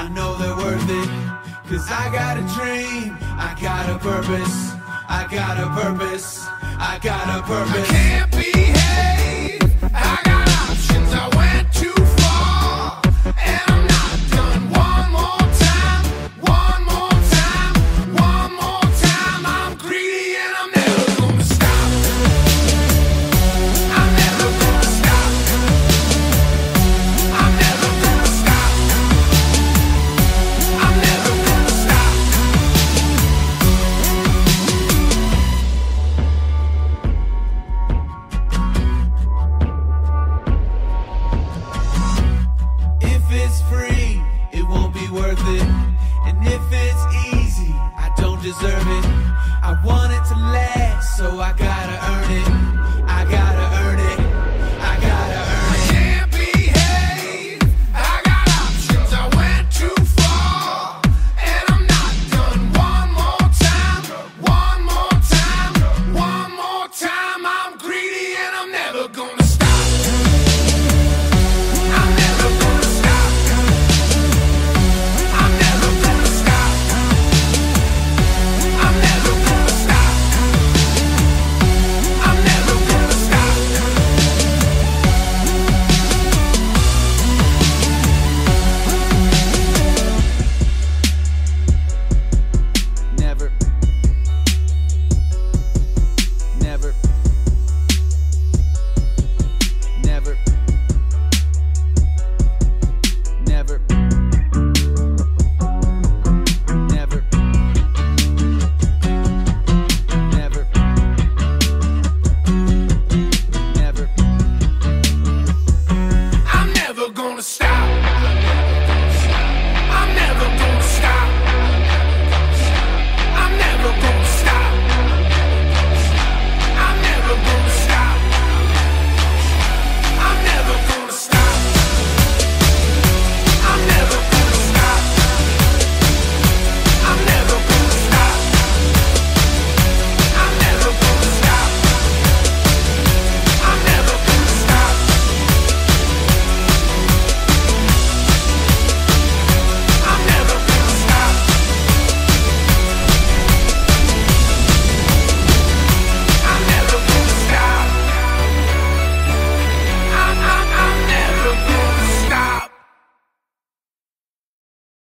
I know they're worth it. Cause I got a dream, I got a purpose, I got a purpose, I got a purpose. I can't behave, I got options, I went too far, and I'm not done. One more time, one more time, one more time. I'm greedy and I'm never gonna stop. I'm never gonna stop. I'm never gonna stop. I'm never gonna stop. If it's free, it won't be worth it. And if it's easy, I don't deserve it. I want it to last, so I got